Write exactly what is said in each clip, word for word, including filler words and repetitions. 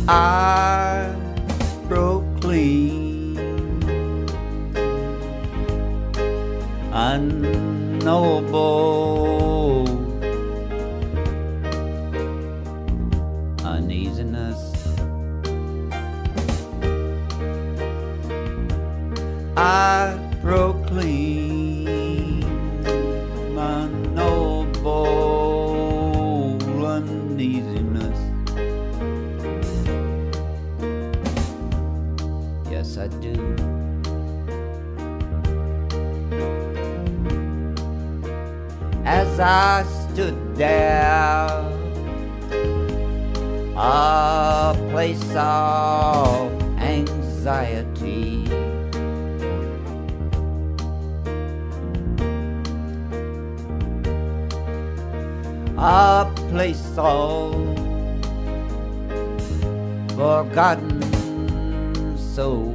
I broke clean, unknowable uneasiness. I broke clean, unknowable uneasiness. Yes, I do. As I stood there, a place of anxiety, a place of forgotten souls.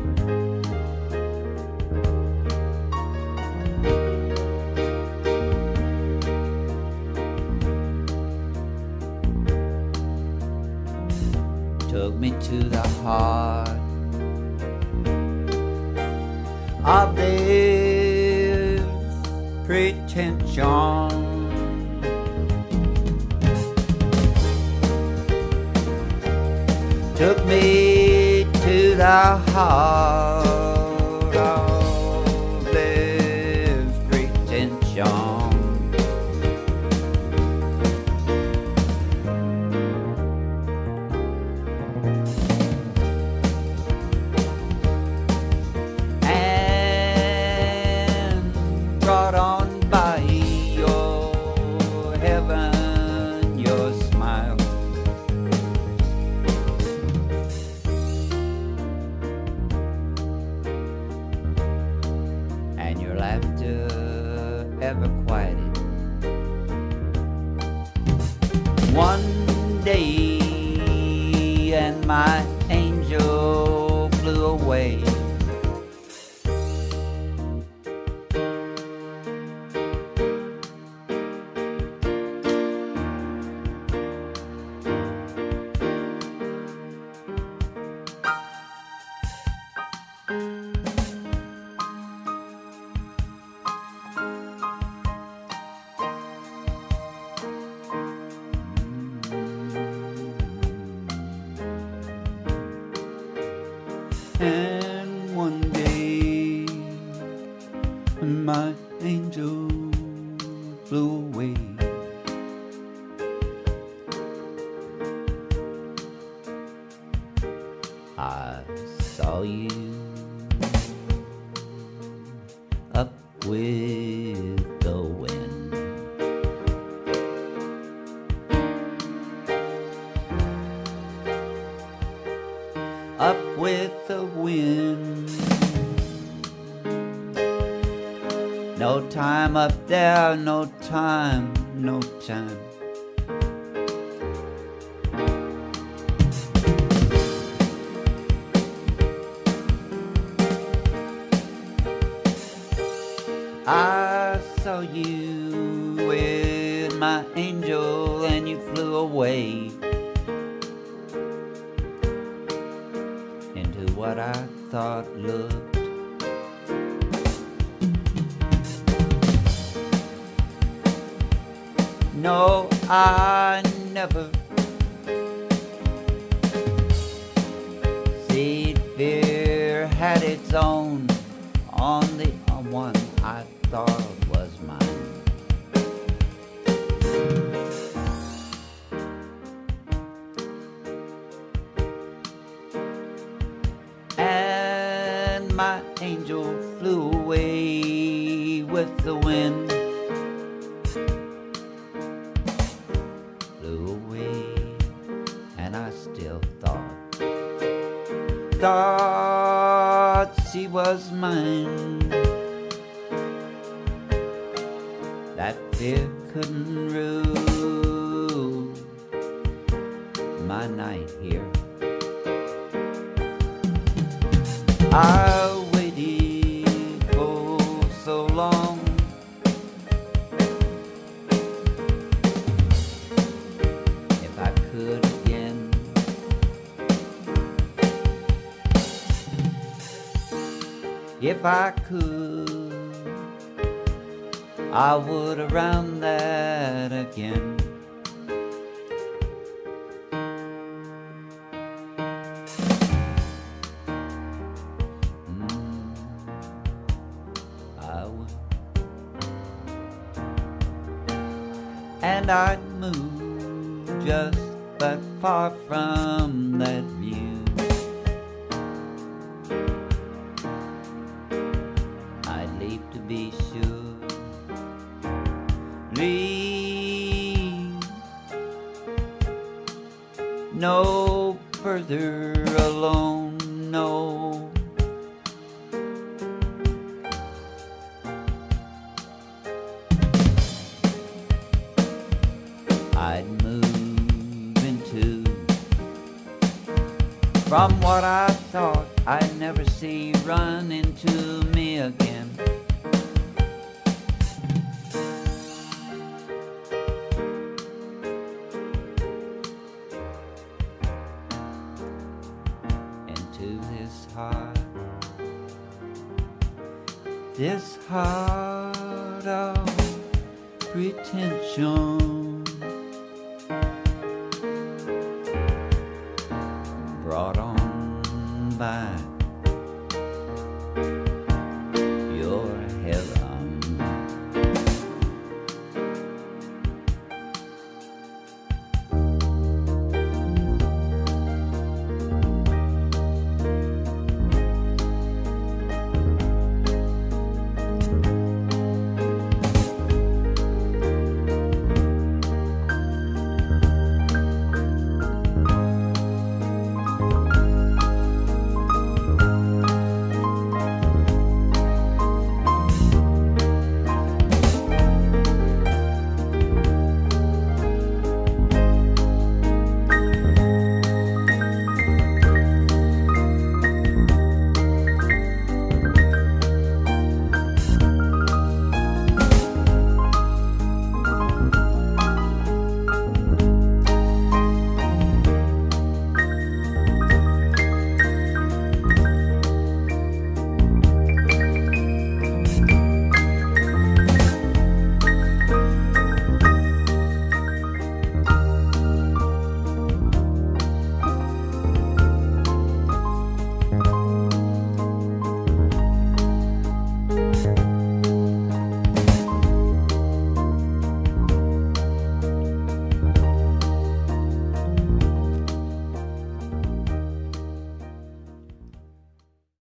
Took me to the heart of this pretension. Took me to the heart of this pretension. Brought on by your heaven, your smile, and your laughter ever quieted. One day, and my angel flew away. And one day my angel flew away. I saw you up with the wind, up with the wind. No time up there, no time, no time. I saw you with my angel and you flew away into what I thought looked no, I never see fear had its own on the one I thought was mine. And my angel flew away with the wind, flew away, and I still thought, thought she was mine. That fear couldn't rule my night here. I waited for so long, if I could again if I could, I would around that again. Mm, I would. And I'd move just but far from that view. I'd leave to be sure, leave no further alone, no. I'd move into, from what I thought I'd never see run into me again. Into this heart, this heart of pretension.